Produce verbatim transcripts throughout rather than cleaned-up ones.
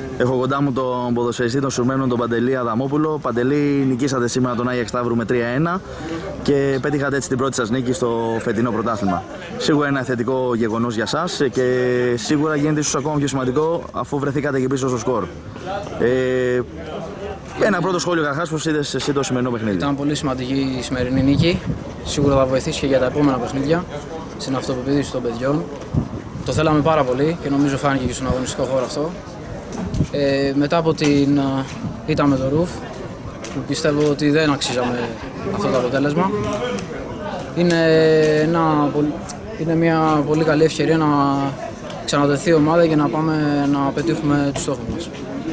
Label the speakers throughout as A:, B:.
A: Έχω κοντά μου τον ποδοσφαιριστή των Σουρμένων, τον Παντελή Αδαμόπουλο. Παντελή, νικήσατε σήμερα τον Άγιαξ Σταύρου με τρία ένα και πέτυχατε έτσι την πρώτη σας νίκη στο φετινό πρωτάθλημα. Σίγουρα ένα θετικό γεγονός για σας και σίγουρα γίνεται ίσως ακόμα πιο σημαντικό αφού βρεθήκατε και πίσω στο σκορ. Ε, ένα πρώτο σχόλιο καταρχάς, πώς είδες εσύ το σημερινό παιχνίδι?
B: Ήταν πολύ σημαντική η σημερινή νίκη. Σίγουρα θα βοηθήσει και για τα επόμενα παιχνίδια στην αυτοπεποίθηση των παιδιών. Το θέλαμε πάρα πολύ και νομίζω φάνηκε και στον αγωνιστικό χώρο αυτό. Ε, μετά από την ήττα με το Ρουφ, που πιστεύω ότι δεν αξίζαμε αυτό το αποτέλεσμα, είναι, ένα, είναι μια πολύ καλή ευκαιρία να ξαναδεθεί η ομάδα και να πάμε να πετύχουμε τους στόχους μας.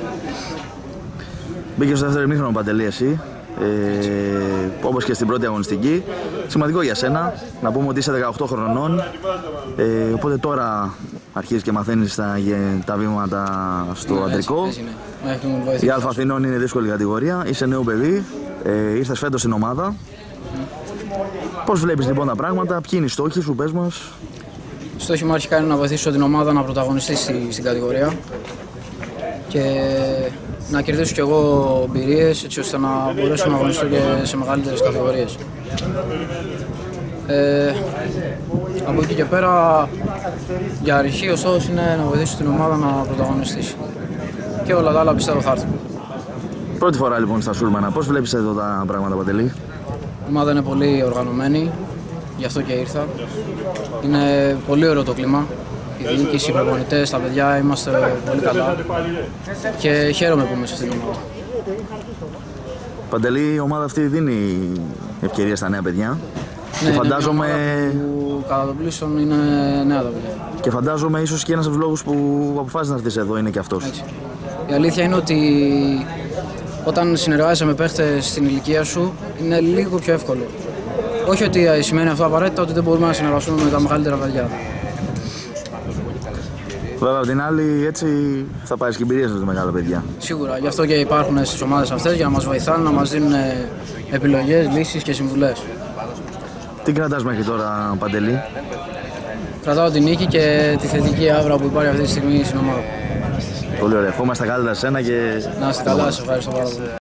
A: Μπήκε στο δεύτερο ημίχρονο, Παντελή, εσύ, ε, όπως και στην πρώτη αγωνιστική. Σημαντικό για σένα, να πούμε ότι είσαι δεκαοκτώ χρονών, ε, οπότε τώρα αρχίζεις και μαθαίνεις τα, τα βήματα στο ναι, αντρικό. Έτσι, έτσι, ναι. Η Α' Αθηνών είναι δύσκολη κατηγορία, είσαι νέο παιδί, ε, ήρθες φέτος στην ομάδα. Mm. Πώς βλέπεις λοιπόν τα πράγματα, ποιοι είναι οι στόχοι σου, πες μας?
B: Οι στόχοι μου αρχικά είναι να βοηθήσω την ομάδα να πρωταγωνιστήσει στην κατηγορία και να κερδίσω κι εγώ εμπειρίες έτσι ώστε να μπορέσω να αγωνιστώ και σε μεγαλύτερες κατηγορίες. Ε, από εκεί και πέρα, για αρχή ο στόχος είναι να βοηθήσω την ομάδα να πρωταγωνιστήσει. Και όλα τα άλλα πιστεύω θα έρθουν.
A: Πρώτη φορά λοιπόν στα Σούρμενα, πώς βλέπεις εδώ τα πράγματα, Παντελή?
B: Η ομάδα είναι πολύ οργανωμένη, γι' αυτό και ήρθα. Είναι πολύ ωραίο το κλίμα. Η διοίκηση, οι προπονητές, τα παιδιά είμαστε πολύ καλά και χαίρομαι που είμαι σε αυτήν την ομάδα.
A: Παντελή, η ομάδα αυτή δίνει ευκαιρία στα νέα παιδιά.
B: Ναι,
A: και φαντάζομαι...
B: που κατά το πλήσον είναι νέα τα παιδιά.
A: Και φαντάζομαι ίσως και ένας από τους λόγους που αποφάσισες να έρθεις εδώ είναι και αυτός.
B: Έτσι. Η αλήθεια είναι ότι όταν συνεργάζεσαι με παίχτες στην ηλικία σου είναι λίγο πιο εύκολο. Όχι ότι σημαίνει αυτό απαραίτητα ότι δεν μπορούμε να συνεργαστούμε με τα μεγαλύτερα παιδιά.
A: Βέβαια, απ' την άλλη, έτσι θα πάρεις και εμπειρίες με τα μεγάλα παιδιά.
B: Σίγουρα, γι' αυτό και υπάρχουν στις ομάδες αυτές για να μας βοηθάνε, να μας δίνουν επιλογές, λύσεις και συμβουλές.
A: Τι κρατάς μέχρι τώρα, Παντελή?
B: Κρατάω την νίκη και τη θετική άβρα που υπάρχει αυτή τη στιγμή στην ομάδα.
A: Πολύ ωραία. Ευχόμαστε τα καλύτερα σε σένα και...
B: Να είστε καλά, σας ευχαριστώ πάρα πολύ.